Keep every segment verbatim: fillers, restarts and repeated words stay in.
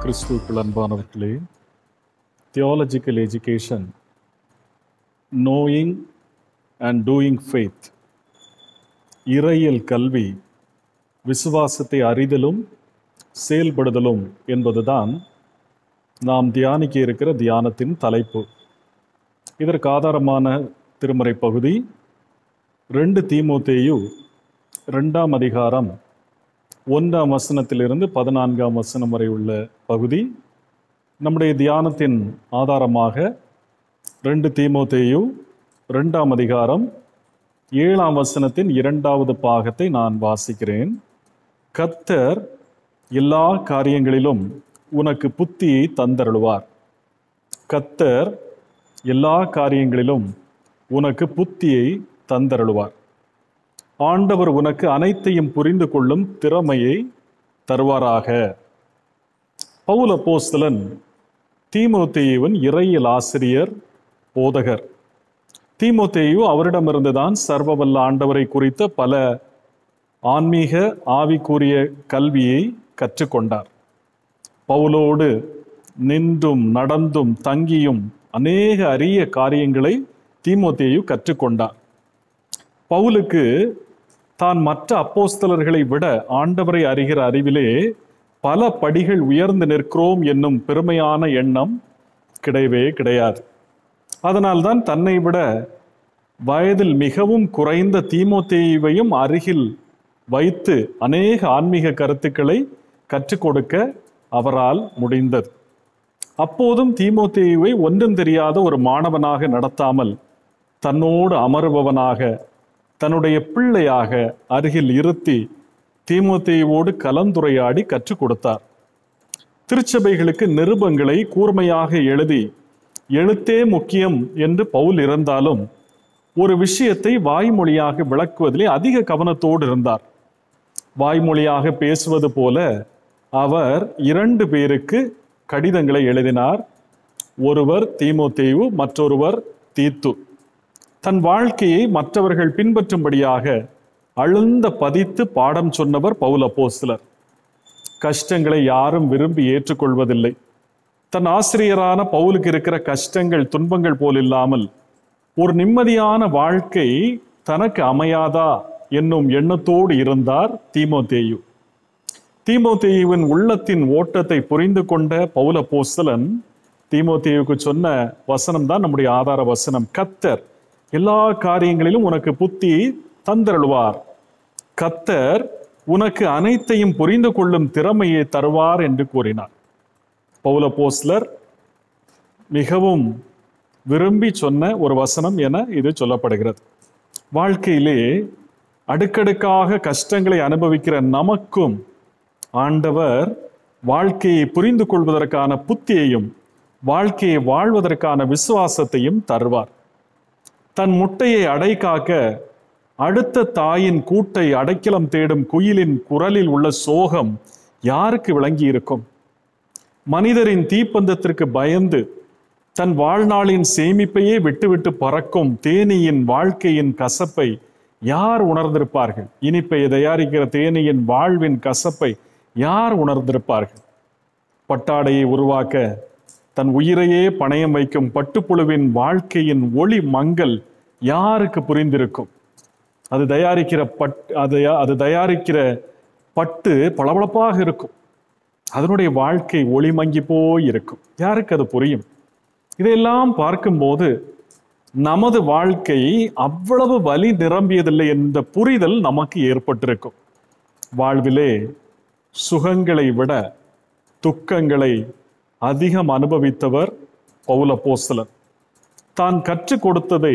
கிறிஸ்துவுக்குள் அன்பானவர்களே, theological education, knowing and doing faith, இறையியல் கல்வி, விசுவாசத்தை அறிதலும் செயல்படுதலும் என்பதுதான் நாம் தியானிக்க இருக்கிற தியானத்தின் தலைப்பு. இதற்கு ஆதாரமான திருமறை பகுதி ரெண்டு தீமோத்தேயு ரெண்டாம் அதிகாரம் ஒன்றாம் வசனத்திலிருந்து பதினான்காம் வசனம் வரை உள்ள பகுதி. நம்முடைய தியானத்தின் ஆதாரமாக ரெண்டு தீமோத்தேயு ரெண்டாம் அதிகாரம் ஏழாம் வசனத்தின் இரண்டாவது பாகத்தை நான் வாசிக்கிறேன். கர்த்தர் எல்லா காரியங்களிலும் உனக்கு புத்தியை தந்தருளுவார். கர்த்தர் எல்லா காரியங்களிலும் உனக்கு புத்தியை தந்தருளுவார். ஆண்டவர் உனக்கு அனைத்தையும் புரிந்து கொள்ளும் திறமையை தருவாராக. பவுல் அப்போஸ்தலன் தீமோத்தேயுவின் இறையியல் ஆசிரியர், போதகர். தீமோத்தேயு அவரிடமிருந்துதான் சர்வவல்ல ஆண்டவரை குறித்த பல ஆன்மீக ஆவிக்குரிய கல்வியை கற்றுக்கொண்டார். பவுலோடு நின்றும் நடந்தும் தங்கியும் அநேக அரிய காரியங்களை தீமோத்தேயு கற்றுக்கொண்டார். பவுலுக்கு தான் மற்ற அப்போஸ்தலர்களை விட ஆண்டவரை அறிகிற அறிவிலே பல படிகள் உயர்ந்து நிற்கிறோம் என்னும் பெருமையான எண்ணம் கிடையவே கிடையாது. அதனால்தான் தன்னை விட வயதில் மிகவும் குறைந்த தீமோத்தேயுவையும் அருகில் வைத்து அநேக ஆன்மீக கருத்துக்களை கற்றுக் கொடுக்க அவரால் முடிந்தது. அப்போதும் தீமோத்தேயுவை ஒன்றும் தெரியாத ஒரு மாணவனாக நடத்தாமல் தன்னோடு அமருபவனாக, தன்னுடைய பிள்ளையாக அருகில் இருத்தி தீமோத்தேயுவோடு கலந்துரையாடி கற்றுக் கொடுத்தார். திருச்சபைகளுக்கு நிருபங்களை கூர்மையாக எழுதி, எழுத்தே முக்கியம் என்று பவுல் இருந்தாலும் ஒரு விஷயத்தை வாய்மொழியாக விளக்குவதிலே அதிக கவனத்தோடு இருந்தார். வாய்மொழியாக பேசுவது போல அவர் இரண்டு பேருக்கு கடிதங்களை எழுதினார். ஒருவர் தீமோத்தேயு, மற்றொருவர் தீத்து. தன் வாழ்க்கையை மற்றவர்கள் பின்பற்றும்படியாக அழுந்த பதித்து பாடம் சொன்னவர் பவுல் அப்போஸ்தலர். கஷ்டங்களை யாரும் விரும்பி ஏற்றுக்கொள்வதில்லை. தன் ஆசிரியரான பவுலுக்கு இருக்கிற கஷ்டங்கள் துன்பங்கள் போல் இல்லாமல் ஒரு நிம்மதியான வாழ்க்கை தனக்கு அமையாதா என்னும் எண்ணத்தோடு இருந்தார் தீமோத்தேயு. தீமோத்தேயுவின் உள்ளத்தின் ஓட்டத்தை புரிந்து கொண்ட பவுல் அப்போஸ்தலன் தீமோத்தேயுக்கு சொன்ன வசனம் தான் நம்முடைய ஆதார வசனம். கர்த்தர் எல்லா காரியங்களிலும் உனக்கு புத்தியை தந்தருளுவார். கர்த்தர் உனக்கு அனைத்தையும் புரிந்து கொள்ளும் திறமையை தருவார் என்று கூறினார். பவுல் அப்போஸ்தலர் மிகவும் விரும்பி சொன்ன ஒரு வசனம் என இது சொல்லப்படுகிறது. வாழ்க்கையிலே அடுக்கடுக்காக கஷ்டங்களை அனுபவிக்கிற நமக்கும் ஆண்டவர் வாழ்க்கையை புரிந்து கொள்வதற்கான புத்தியையும் வாழ்க்கையை வாழ்வதற்கான விசுவாசத்தையும் தருவார். தன் முட்டையை அடை காக்க அடுத்த தாயின் கூட்டை அடைக்கலம் தேடும் குயிலின் குரலில் உள்ள சோகம் யாருக்கு விளங்கி இருக்கும்? மனிதரின் தீப்பந்தத்திற்கு பயந்து தன் வாழ்நாளின் சேமிப்பையே விட்டுவிட்டு பறக்கும் தேனீயின் வாழ்க்கையின் கசப்பை யார் உணர்ந்திருப்பார்கள்? இனிப்பை தயாரிக்கிற தேனீயின் வாழ்வின் கசப்பை யார் உணர்ந்திருப்பார்கள்? பட்டாடையை உருவாக்க தன் உயிரையே பணயம் வைக்கும் பட்டுப்புழுவின் வாழ்க்கையின் ஒளி மங்கல் யாருக்கு புரிந்திருக்கும்? அது தயாரிக்கிற பட் அது அது தயாரிக்கிற பட்டு பளபளப்பாக இருக்கும், அதனுடைய வாழ்க்கை ஒளி மங்கி போய் இருக்கும். யாருக்கு அது புரியும்? இதையெல்லாம் பார்க்கும்போது நமது வாழ்க்கை அவ்வளவு வலி நிரம்பியதில்லை என்ற புரிதல் நமக்கு ஏற்பட்டிருக்கும். வாழ்விலே சுகங்களை விட துக்கங்களை அதிகம் அனுபவித்தவர் பவுல் அப்போஸ்தலர். தான் கற்றுக் கொடுத்ததை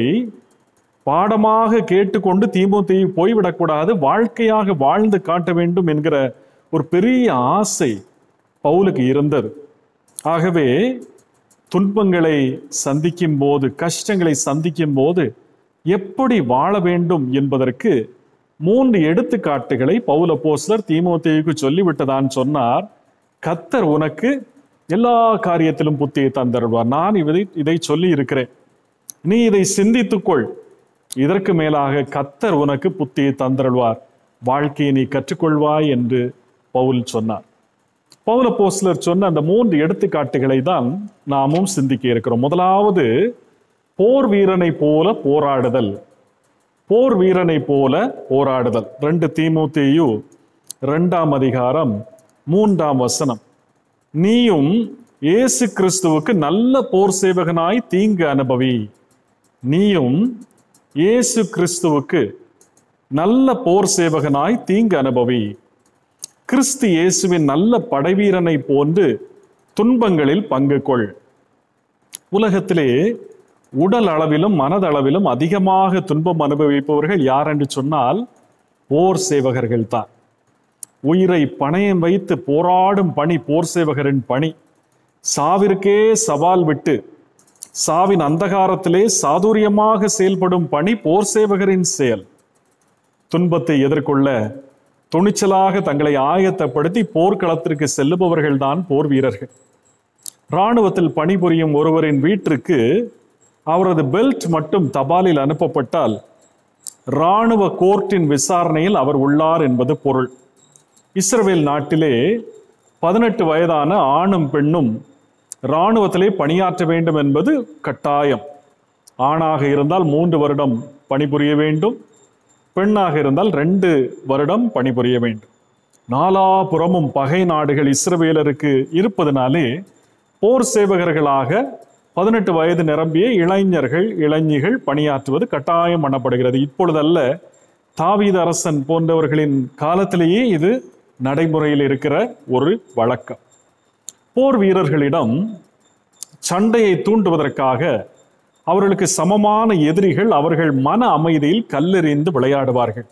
பாடமாக கேட்டுக்கொண்டு தீமோத்தேயு போய்விடக்கூடாது, வாழ்க்கையாக வாழ்ந்து காட்ட வேண்டும் என்கிற ஒரு பெரிய ஆசை பவுலுக்கு இருந்தது. ஆகவே துன்பங்களை சந்திக்கும் போது, கஷ்டங்களை சந்திக்கும் போது எப்படி வாழ வேண்டும் என்பதற்கு மூன்று எடுத்துக்காட்டுகளை பவுல் அப்போஸ்தலர் தீமோத்தேயுக்கு சொல்லிவிட்டதான் சொன்னார். கர்த்தர் உனக்கு எல்லா காரியத்திலும் புத்தியை தந்தருள்வார். நான் இதை இதை சொல்லி இருக்கிறேன், நீ இதை சிந்தித்துக்கொள். இதற்கு மேலாக கர்த்தர் உனக்கு புத்தியை தந்தருள்வார், வாழ்க்கையை நீ கற்றுக்கொள்வாய் என்று பவுல் சொன்னார். பவுல் அப்போஸ்தலர் சொன்ன அந்த மூன்று எடுத்துக்காட்டுகளை தான் நாமும் சிந்திக்க இருக்கிறோம். முதலாவது, போர் வீரனை போல போராடுதல். போர் வீரனை போல போராடுதல். ரெண்டு தீமோத்தேயு இரண்டாம் அதிகாரம் மூன்றாம் வசனம். நீயும் இயேசு கிறிஸ்துவுக்கு நல்ல போர் சேவகனாய் தீங்கு அனுபவி. நீயும் இயேசு கிறிஸ்துவுக்கு நல்ல போர் சேவகனாய் தீங்கு அனுபவி. கிறிஸ்து இயேசுவின் நல்ல படைவீரனை போன்று துன்பங்களில் பங்கு கொள். உலகத்திலே உடல் அளவிலும் மனதளவிலும் அதிகமாக துன்பம் அனுபவிப்பவர்கள் யார் என்று சொன்னால் போர் சேவகர்கள் தான். உயிரை பணயம் வைத்து போராடும் பணி போர் சேவகரின் பணி. சாவிற்கே சவால் விட்டு சாவின் அந்தகாரத்திலே சாதுரியமாக செயல்படும் பணி போர் சேவகரின் செயல். துன்பத்தை எதிர்கொள்ள துணிச்சலாக தங்களை ஆயத்தப்படுத்தி போர்க்களத்திற்கு செல்லுபவர்கள் தான் போர் வீரர்கள். இராணுவத்தில் பணிபுரியும் ஒருவரின் வீட்டிற்கு அவரது பெல்ட் மட்டும் தபாலில் அனுப்பப்பட்டால் இராணுவ கோர்ட்டின் விசாரணையில் அவர் உள்ளார் என்பது பொருள். இஸ்ரவேல் நாட்டிலே பதினெட்டு வயதான ஆணும் பெண்ணும் இராணுவத்திலே பணியாற்ற வேண்டும் என்பது கட்டாயம். ஆணாக இருந்தால் மூன்று வருடம் பணிபுரிய வேண்டும், பெண்ணாக இருந்தால் ரெண்டு வருடம் பணிபுரிய வேண்டும். நாலாபுறமும் பகை நாடுகள் இஸ்ரவேலருக்கு இருப்பதனாலே போர் சேவகர்களாக பதினெட்டு வயது நிரம்பிய இளைஞர்கள் இளைஞிகள் பணியாற்றுவது கட்டாயம் பண்ணப்படுகிறது. இப்பொழுதல்ல, தாவீது அரசன் போன்றவர்களின் காலத்திலேயே இது நடைமுறையில் இருக்கிற ஒரு வழக்கம். போர் வீரர்களிடம் சண்டையை தூண்டுவதற்காக அவர்களுக்கு சமமான எதிரிகள் அவர்கள் மன அமைதியில் கல்லெறிந்து விளையாடுவார்கள்.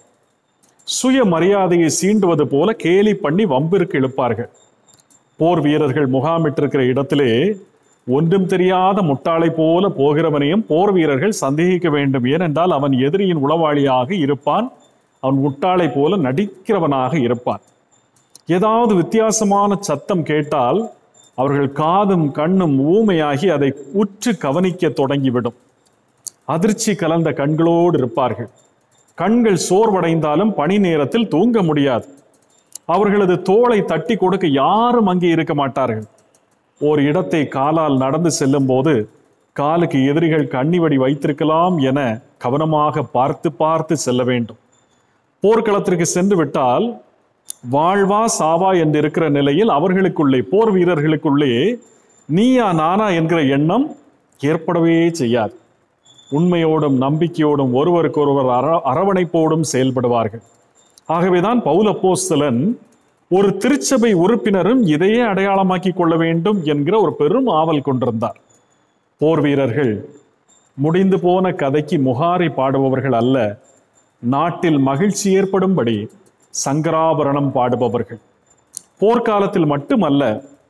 சுய மரியாதையை சீண்டுவது போல கேலி பண்ணி வம்பிற்கு இழுப்பார்கள். போர் வீரர்கள் முகாமிட்டிருக்கிற இடத்திலே ஒன்றும் தெரியாத முட்டாளை போல போகிறவனையும் போர் வீரர்கள் சந்தேகிக்க வேண்டும். ஏனென்றால் அவன் எதிரியின் உளவாளியாக இருப்பான், அவன் முட்டாளை போல நடிக்கிறவனாக இருப்பான். ஏதாவது வித்தியாசமான சத்தம் கேட்டால் அவர்கள் காதும் கண்ணும் ஊமையாகி அதை உற்று கவனிக்க தொடங்கிவிடும். அதிர்ச்சி கலந்த கண்களோடு இருப்பார்கள். கண்கள் சோர்வடைந்தாலும் பணி நேரத்தில் தூங்க முடியாது. அவர்களது தோளை தட்டி கொடுக்க யாரும் அங்கே இருக்க மாட்டார்கள். ஒரு இடத்தை காலால் நடந்து செல்லும் போது காலுக்கு எதிரிகள் கண்ணிவடி வைத்திருக்கலாம் என கவனமாக பார்த்து பார்த்து செல்ல வேண்டும். போர்க்களத்திற்கு சென்று விட்டால் வாழ்வா சாவா என்று இருக்கிற நிலையில் அவர்களுக்குள்ளே போர் வீரர்களுக்குள்ளே நீயா நானா என்கிற எண்ணம் ஏற்படவே செய்யாது. உண்மையோடும் நம்பிக்கையோடும் ஒருவருக்கொருவர் அர அரவணைப்போடும் செயல்படுவார்கள். ஆகவேதான் பவுல் அப்போஸ்தலன் ஒரு திருச்சபை உறுப்பினரும் இதையே அடையாளமாக்கி கொள்ள வேண்டும் என்கிற ஒரு பெரும் ஆவல் கொண்டிருந்தார். போர் வீரர்கள் முடிந்து போன கதைக்கு முகாரி பாடுபவர்கள் அல்ல, நாட்டில் மகிழ்ச்சி ஏற்படும்படி சங்கராபரணம் பாடுபவர்கள். போர்க்காலத்தில் மட்டுமல்ல,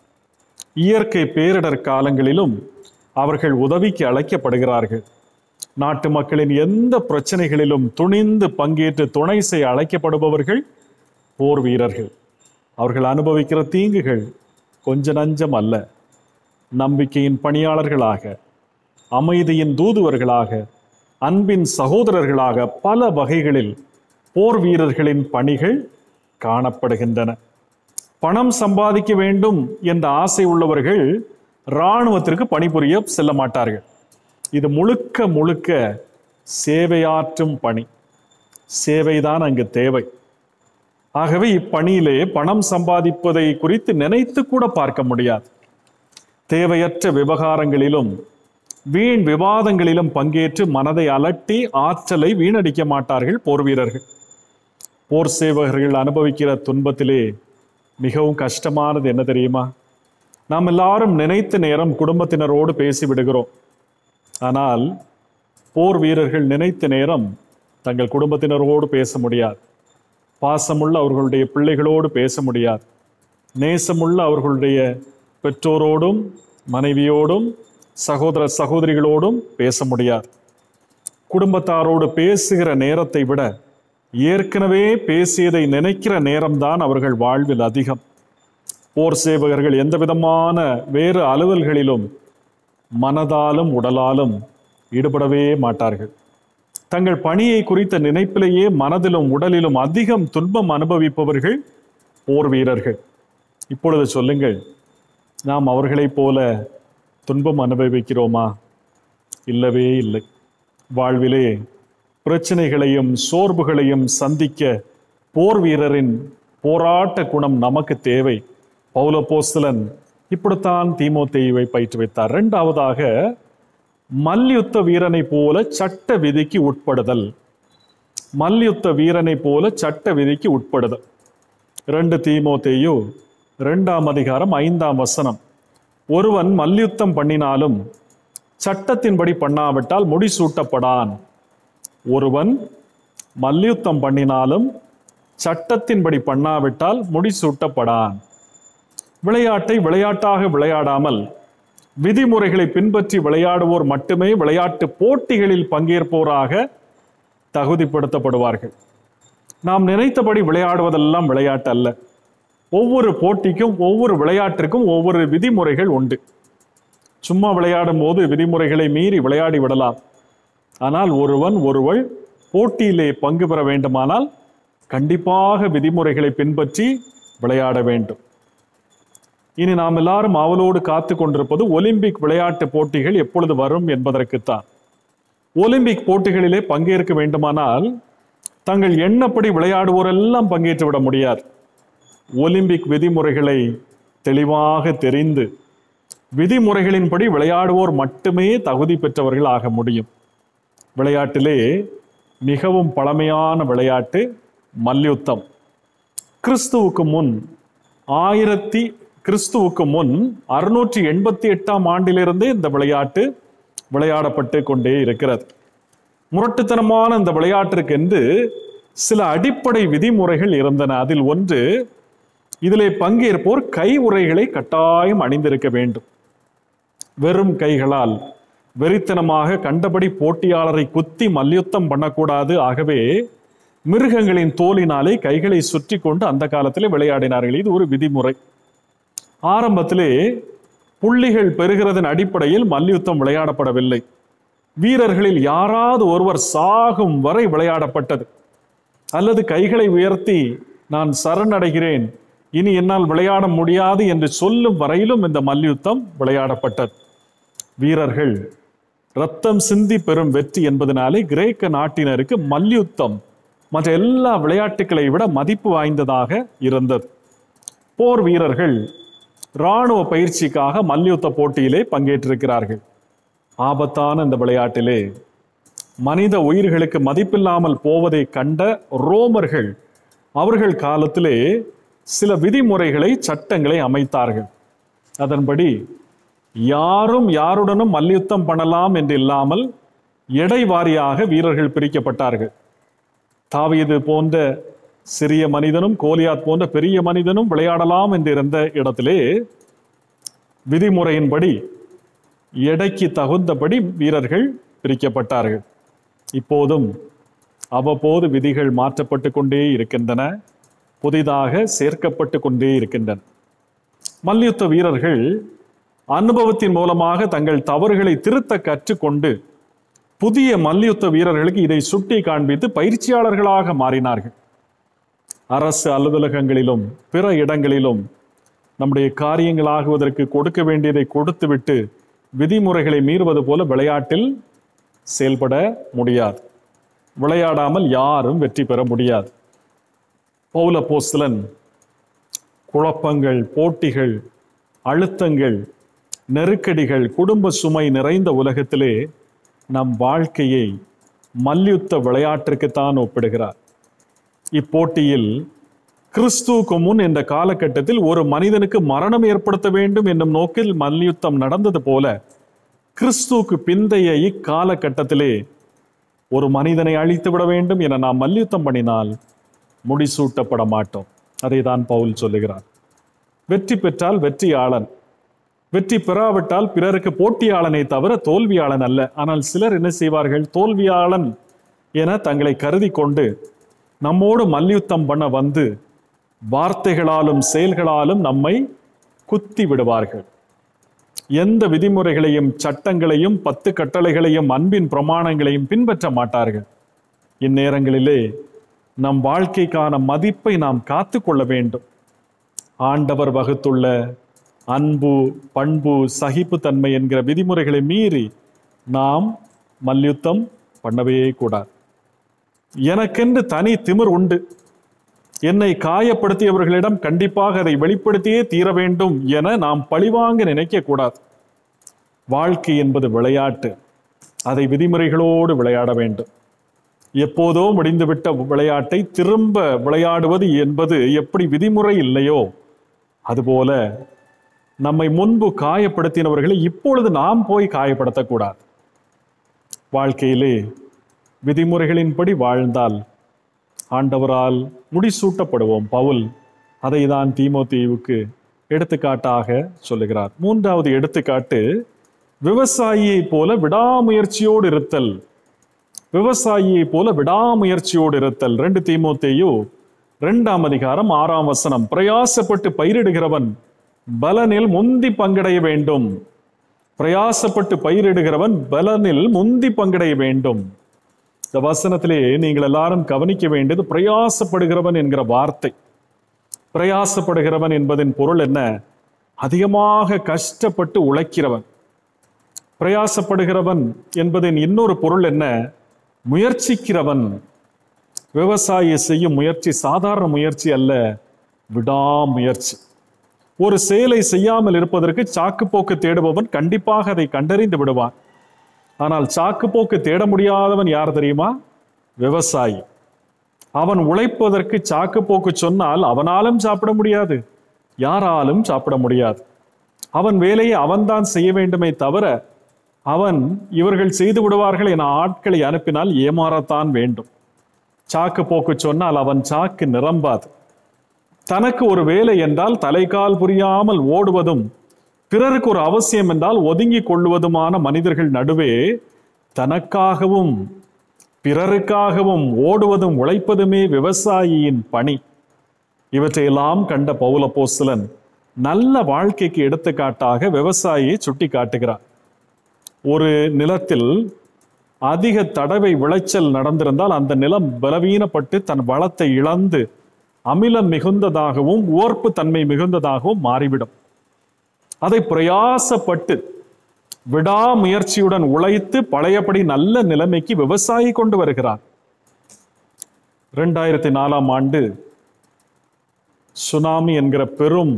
இயற்கை பேரிடர் காலங்களிலும் அவர்கள் உதவிக்கு அழைக்கப்படுகிறார்கள். நாட்டு மக்களின் எந்த பிரச்சனைகளிலும் துணிந்து பங்கேற்று துணை செய்ய அழைக்கப்படுபவர்கள் போர் வீரர்கள். அவர்கள் அனுபவிக்கிற தீங்குகள் கொஞ்ச நஞ்சம் அல்ல. நம்பிக்கையின் பணியாளர்களாக, அமைதியின் தூதுவர்களாக, அன்பின் சகோதரர்களாக பல வகைகளில் போர் வீரர்களின் பணிகள் காணப்படுகின்றன. பணம் சம்பாதிக்க வேண்டும் என்ற ஆசை உள்ளவர்கள் இராணுவத்திற்கு பணிபுரிய செல்ல மாட்டார்கள். இது முழுக்க முழுக்க சேவையாற்றும் பணி. சேவைதான் அங்கு தேவை. ஆகவே இப்பணியிலே பணம் சம்பாதிப்பதை குறித்து நினைத்து கூட பார்க்க முடியாது. தேவையற்ற விவகாரங்களிலும் வீண் விவாதங்களிலும் பங்கேற்று மனதை அலட்டி ஆற்றலை வீணடிக்க மாட்டார்கள் போர் வீரர்கள். போர் சேவகர்கள் அனுபவிக்கிற துன்பத்திலே மிகவும் கஷ்டமானது என்ன தெரியுமா? நாம் எல்லாரும் நினைத்த நேரம் குடும்பத்தினரோடு பேசி விடுகிறோம். ஆனால் போர் வீரர்கள் நினைத்த நேரம் தங்கள் குடும்பத்தினரோடு பேச முடியாது. பாசமுள்ள அவர்களுடைய பிள்ளைகளோடு பேச முடியாது. நேசமுள்ள அவர்களுடைய பெற்றோரோடும் மனைவியோடும் சகோதர சகோதரிகளோடும் பேச முடியாது. குடும்பத்தாரோடு பேசுகிற நேரத்தை விட ஏற்கனவே பேசியதை நினைக்கிற நேரம்தான் அவர்கள் வாழ்வில் அதிகம். போர் சேவகர்கள் எந்த விதமான வேறு அலுவல்களிலும் மனதாலும் உடலாலும் ஈடுபடவே மாட்டார்கள். தங்கள் பணியை குறித்த நினைப்பிலேயே மனதிலும் உடலிலும் அதிகம் துன்பம் அனுபவிப்பவர்கள் போர் வீரர்கள். இப்பொழுது சொல்லுங்கள், நாம் அவர்களைப் போல துன்பம் அனுபவிக்கிறோமா? இல்லவே இல்லை. வாழ்விலே பிரச்சனைகளையும் சோர்வுகளையும் சந்திக்க போர் வீரரின் போராட்ட குணம் நமக்கு தேவை. பவுல் அப்போஸ்தலன் இப்படித்தான் தீமோத்தேயுவை பயிற்றுவித்தார். இரண்டாவதாக, மல்யுத்த வீரனை போல சட்ட விதிக்கு உட்படுதல். மல்யுத்த வீரனை போல சட்ட விதிக்கு உட்படுதல். இரண்டு தீமோத்தேயு இரண்டாம் அதிகாரம் ஐந்தாம் வசனம். ஒருவன் மல்யுத்தம் பண்ணினாலும் சட்டத்தின்படி பண்ணாவிட்டால் முடிசூட்டப்படான். ஒருவன் மல்யுத்தம் பண்ணினாலும் சட்டத்தின்படி பண்ணாவிட்டால் முடிசூட்டப்படான். விளையாட்டை விளையாட்டாக விளையாடாமல் விதிமுறைகளை பின்பற்றி விளையாடுவோர் மட்டுமே விளையாட்டு போட்டிகளில் பங்கேற்போராக தகுதிப்படுத்தப்படுவார்கள். நாம் நினைத்தபடி விளையாடுவதெல்லாம் விளையாட்டு அல்ல. ஒவ்வொரு போட்டிக்கும் ஒவ்வொரு விளையாட்டிற்கும் ஒவ்வொரு விதிமுறைகள் உண்டு. சும்மா விளையாடும் போது விதிமுறைகளை மீறி விளையாடி விடலாம். ஆனால் ஒருவன் ஒருவள் போட்டியிலே பங்கு பெற வேண்டுமானால் கண்டிப்பாக விதிமுறைகளை பின்பற்றி விளையாட வேண்டும். இனி நாம் எல்லாரும் ஆவலோடு காத்து கொண்டிருப்பது ஒலிம்பிக் விளையாட்டு போட்டிகள் எப்பொழுது வரும் என்பதற்குத்தான். ஒலிம்பிக் போட்டிகளிலே பங்கேற்க வேண்டுமானால் தங்கள் எண்ணப்படி விளையாடுவோரெல்லாம் பங்கேற்று விட முடியாது. ஒலிம்பிக் விதிமுறைகளை தெளிவாக தெரிந்து விதிமுறைகளின்படி விளையாடுவோர் மட்டுமே தகுதி பெற்றவர்கள் ஆக முடியும். விளையாட்டிலே மிகவும் பழமையான விளையாட்டு மல்யுத்தம். கிறிஸ்துவுக்கு முன் ஆயிரத்தி கிறிஸ்துவுக்கு முன் அறுநூற்றி எண்பத்தி எட்டாம் ஆண்டிலிருந்தே இந்த விளையாட்டு விளையாடப்பட்டு கொண்டே இருக்கிறது. முரட்டுத்தனமான இந்த விளையாட்டிற்கென்று சில அடிப்படை விதிமுறைகள் இருந்தன. அதில் ஒன்று, இதிலே பங்கேற்போர் கை உறைகளை கட்டாயம் அணிந்திருக்க வேண்டும். வெறும் கைகளால் வெறித்தனமாக கண்டபடி போட்டியாளரை குத்தி மல்யுத்தம் பண்ணக்கூடாது. ஆகவே மிருகங்களின் தோலினாலே கைகளை சுற்றி கொண்டு அந்த காலத்திலே விளையாடினார்கள். இது ஒரு விதிமுறை. ஆரம்பத்திலே புள்ளிகள் பெறுகிறதன் அடிப்படையில் மல்யுத்தம் விளையாடப்படவில்லை. வீரர்களில் யாராவது ஒருவர் சாகும் வரை விளையாடப்பட்டது. அல்லது கைகளை உயர்த்தி நான் சரணடைகிறேன், இனி என்னால் விளையாட முடியாது என்று சொல்லும் வரையிலும் இந்த மல்யுத்தம் விளையாடப்பட்டது. வீரர்கள் இரத்தம் சிந்தி பெறும் வெற்றி என்பதனாலே கிரேக்க நாட்டினருக்கு மல்யுத்தம் மற்ற எல்லா விளையாட்டுகளை விட மதிப்பு வாய்ந்ததாக இருந்தது. போர் வீரர்கள் இராணுவ பயிற்சிக்காக மல்யுத்த போட்டியிலே பங்கேற்றிருக்கிறார்கள். ஆபத்தான இந்த விளையாட்டிலே மனித உயிர்களுக்கு மதிப்பில்லாமல் போவதை கண்ட ரோமர்கள் அவர்கள் காலத்திலே சில விதிமுறைகளை சட்டங்களை அமைத்தார்கள். அதன்படி யாரும் யாருடனும் மல்யுத்தம் பண்ணலாம் என்று இல்லாமல் எடை வாரியாக வீரர்கள் பிரிக்கப்பட்டார்கள். தாவீது போன்ற சிறிய மனிதனும் கோலியாத் போன்ற பெரிய மனிதனும் விளையாடலாம் என்று இருந்த இடத்திலே விதிமுறையின்படி எடைக்கு தகுந்தபடி வீரர்கள் பிரிக்கப்பட்டார்கள். இப்போதும் அவ்வப்போது விதிகள் மாற்றப்பட்டு கொண்டே இருக்கின்றன, புதிதாக சேர்க்கப்பட்டு கொண்டே இருக்கின்றன. மல்யுத்த வீரர்கள் அனுபவத்தின் மூலமாக தங்கள் தவறுகளை திருத்த கற்றுக்கொண்டு புதிய மல்யுத்த வீரர்களுக்கு இதை சுட்டி காண்பித்து பயிற்சியாளர்களாக மாறினார்கள். அரசு அலுவலகங்களிலும் பிற இடங்களிலும் நம்முடைய காரியங்களாகுவதற்கு கொடுக்க வேண்டியதை கொடுத்துவிட்டு விதிமுறைகளை மீறுவது போல விளையாட்டில் செயல்பட முடியாது. விளையாடாமல் யாரும் வெற்றி பெற முடியாது. பவுல் அப்போஸ்தலன் குழப்பங்கள், போட்டிகள், அழுத்தங்கள், நெருக்கடிகள், குடும்ப சுமை நிறைந்த உலகத்திலே நம் வாழ்க்கையை மல்யுத்த விளையாட்டிற்குத்தான் ஒப்பிடுகிறார். இப்போட்டியில் கிறிஸ்துவுக்கு முன் என்ற காலகட்டத்தில் ஒரு மனிதனுக்கு மரணம் ஏற்படுத்த வேண்டும் என்னும் நோக்கில் மல்யுத்தம் நடந்தது போல கிறிஸ்துவுக்கு பிந்தைய இக்காலகட்டத்திலே ஒரு மனிதனை அழித்து விட வேண்டும் என நாம் மல்யுத்தம் பண்ணினால் முடிசூட்டப்பட மாட்டோம். அதை தான் பவுல் சொல்லுகிறார். வெற்றி பெற்றால் வெற்றியாளன், வெற்றி பெறாவிட்டால் பிறருக்கு போட்டியாளனை தவிர தோல்வியாளன் அல்ல. ஆனால் சிலர் என்ன செய்வார்கள்? தோல்வியாளன் என தங்களை கருதி கொண்டு நம்மோடு மல்யுத்தம் பண்ண வந்து வார்த்தைகளாலும் செயல்களாலும் நம்மை குத்தி விடுவார்கள். எந்த விதிமுறைகளையும் சட்டங்களையும் பத்து கட்டளைகளையும் அன்பின் பிரமாணங்களையும் பின்பற்ற மாட்டார்கள். இந்நேரங்களிலே நம் வாழ்க்கைக்கான மதிப்பை நாம் காத்து கொள்ள வேண்டும். ஆண்டவர் வகுத்துள்ள அன்பு, பண்பு, சகிப்புத்தன்மை என்கிற விதிமுறைகளை மீறி நாம் மல்யுத்தம் பண்ணவே கூடாது. எனக்கென்று தனி திமிர் உண்டு, என்னை காயப்படுத்தியவர்களிடம் கண்டிப்பாக அதை வெளிப்படுத்தியே தீர வேண்டும் என நாம் பழிவாங்க நினைக்க கூடாது. வாழ்க்கை என்பது விளையாட்டு, அதை விதிமுறைகளோடு விளையாட வேண்டும். எப்போதோ முடிந்துவிட்ட விளையாட்டை திரும்ப விளையாடுவது என்பது எப்படி விதிமுறை இல்லையோ அதுபோல நம்மை முன்பு காயப்படுத்தினவர்களை இப்பொழுது நாம் போய் காயப்படுத்தக்கூடாது. வாழ்க்கையிலே விதிமுறைகளின்படி வாழ்ந்தால் ஆண்டவரால் முடிசூட்டப்படுவோம். பவுல் அதை தான் தீமோத்தேயுவுக்கு எடுத்துக்காட்டாக சொல்லுகிறார். மூன்றாவது எடுத்துக்காட்டு விவசாயியை போல விடாமுயற்சியோடு இருத்தல். விவசாயியை போல விடாமுயற்சியோடு இருத்தல். ரெண்டு தீமோத்தேயு இரண்டாம் அதிகாரம் ஆறாம் வசனம். பிரயாசப்பட்டு பயிரிடுகிறவன் பலனில் முந்தி பங்கடைய வேண்டும். பிரயாசப்பட்டு பயிரிடுகிறவன் பலனில் முந்தி பங்கடைய வேண்டும். இந்த வசனத்திலே நீங்கள் எல்லாரும் கவனிக்க வேண்டியது பிரயாசப்படுகிறவன் என்கிற வார்த்தை. பிரயாசப்படுகிறவன் என்பதின் பொருள் என்ன? அதிகமாக கஷ்டப்பட்டு உழைக்கிறவன். பிரயாசப்படுகிறவன் என்பதின் இன்னொரு பொருள் என்ன? முயற்சிக்கிறவன். விவசாயி செய்யும் முயற்சி சாதாரண முயற்சி அல்ல, விடாமுயற்சி. ஒரு செயலை செய்யாமல் இருப்பதற்கு சாக்குப்போக்கு தேடுபவன் கண்டிப்பாக அதை கண்டறிந்து விடுவான். ஆனால் சாக்குப்போக்கு தேட முடியாதவன் யார் தெரியுமா? விவசாயி. அவன் உழைப்பதற்கு சாக்குப்போக்கு சொன்னால் அவனாலும் சாப்பிட முடியாது, யாராலும் சாப்பிட முடியாது. அவன் வேலையை அவன்தான் செய்ய வேண்டுமே தவிர அவன் இவர்கள் செய்து விடுவார்கள் என ஆட்களை அனுப்பினால் ஏமாறத்தான் வேண்டும். சாக்கு போக்கு சொன்னால் அவன் சாக்கு நிரம்பாது. தனக்கு ஒரு வேலை என்றால் தலைகால் புரியாமல் ஓடுவதும், பிறருக்கு ஒரு அவசியம் என்றால் ஒதுங்கி கொள்வதுமான மனிதர்கள் நடுவே தனக்காகவும் பிறருக்காகவும் ஓடுவதும் உழைப்பதுமே விவசாயியின் பணி. இவற்றையெல்லாம் கண்ட பவுல் அப்போஸ்தலன் நல்ல வாழ்க்கைக்கு எடுத்துக்காட்டாக விவசாயியை சுட்டி காட்டுகிறார். ஒரு நிலத்தில் அதிக தடவை விளைச்சல் நடந்திருந்தால் அந்த நிலம் பலவீனப்பட்டு தன் வளத்தை இழந்து அமிலம் மிகுந்ததாகவும் உவர்ப்பு தன்மை மிகுந்ததாகவும் மாறிவிடும். அதை பிரயாசப்பட்டு விடாமுயற்சியுடன் உழைத்து பழையபடி நல்ல நிலைமைக்கு விவசாயி கொண்டு வருகிறார். இரண்டாயிரத்தி நாலாம் ஆண்டு சுனாமி என்கிற பெரும்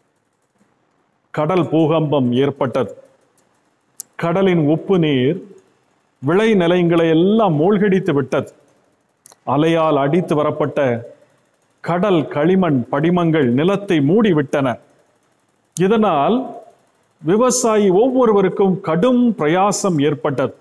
கடல் பூகம்பம் ஏற்பட்டது. கடலின் உப்பு நீர் விளை நிலங்களை எல்லாம் மூழ்கடித்து விட்டது. அலையால் அடித்து வரப்பட்ட கடல் களிமண் படிமங்கள் நிலத்தை மூடிவிட்டன. இதனால் விவசாயி ஒவ்வொருவருக்கும் கடும் பிரயாசம் ஏற்பட்டது.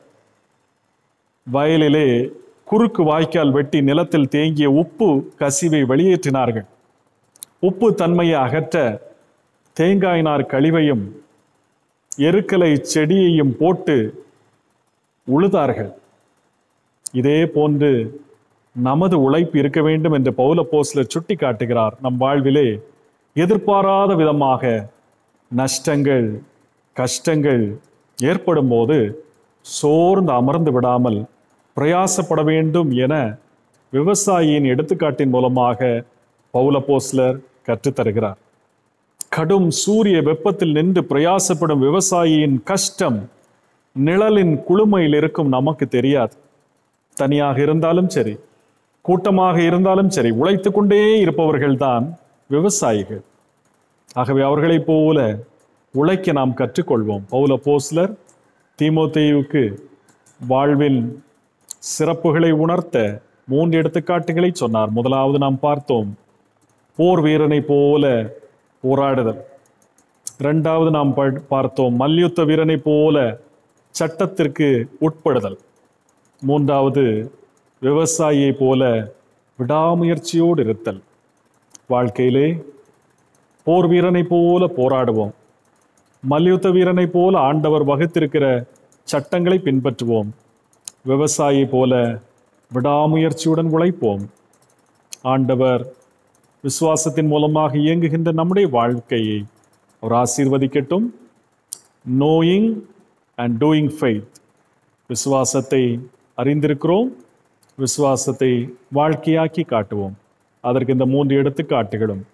வயலிலே குறுக்கு வாய்க்கால் வெட்டி நிலத்தில் தேங்கிய உப்பு கசிவை வெளியேற்றினார்கள். உப்பு தன்மையை அகற்ற தேங்காய் நார் கழிவையும் எருக்கலை செடியையும் போட்டு உழுதார்கள். இதே போன்று நமது உழைப்பு இருக்க வேண்டும் என்று பவுல் அப்போஸ்தலர் சுட்டி காட்டுகிறார். நம் வாழ்விலே எதிர்பாராத விதமாக நஷ்டங்கள் கஷ்டங்கள் ஏற்படும் போது சோர்ந்து அமர்ந்து விடாமல் பிரயாசப்பட வேண்டும் என விவசாயியின் எடுத்துக்காட்டின் மூலமாக பவுல் அப்போஸ்தலர் கற்றுத்தருகிறார். கடும் சூரிய வெப்பத்தில் நின்று பிரயாசப்படும் விவசாயியின் கஷ்டம் நிழலின் குளுமையில் இருக்கும் நமக்கு தெரியாது. தனியாக இருந்தாலும் சரி, கூட்டமாக இருந்தாலும் சரி, உழைத்து கொண்டே இருப்பவர்கள்தான் விவசாயிகள். ஆகவே அவர்களைப் போல உழைக்க நாம் கற்றுக்கொள்வோம். பவுல் அப்போஸ்தலர் தீமோத்தேயுவுக்கு வாழ்வின் சிறப்புகளை உணர்த்த மூன்று எடுத்துக்காட்டுகளை சொன்னார். முதலாவது நாம் பார்த்தோம், போர் வீரனை போல போராடுதல். இரண்டாவது நாம் பார்த்தோம், மல்யுத்த வீரனை போல சட்டத்திற்கு உட்படுதல். மூன்றாவது, விவசாயியை போல விடாமுயற்சியோடு இருத்தல். வாழ்க்கையிலே போர் வீரனை போல போராடுவோம், மல்யுத்த வீரனை போல ஆண்டவர் வகுத்திருக்கிற சட்டங்களை பின்பற்றுவோம், விவசாயியை போல விடாமுயற்சியுடன் உழைப்போம். ஆண்டவர் விசுவாசத்தின் மூலமாக இயங்குகின்ற நம்முடைய வாழ்க்கையை அவர் ஆசீர்வதிக்கட்டும். Knowing and doing faith. விசுவாசத்தை அறிந்திருக்கிறோம், விசுவாசத்தை வாழ்க்கையாக்கி காட்டுவோம். அதற்கு இந்த மூன்று எடுத்துக்காட்டுகளும்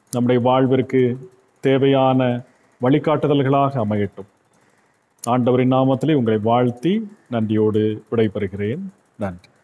நம்முடைய வாழ்விற்கு தேவையான வழிகாட்டுதல்களாக அமையட்டும். ஆண்டவரின் நாமத்திலே உங்களை வாழ்த்தி நன்றியோடு விடைபெறுகிறேன். நன்றி.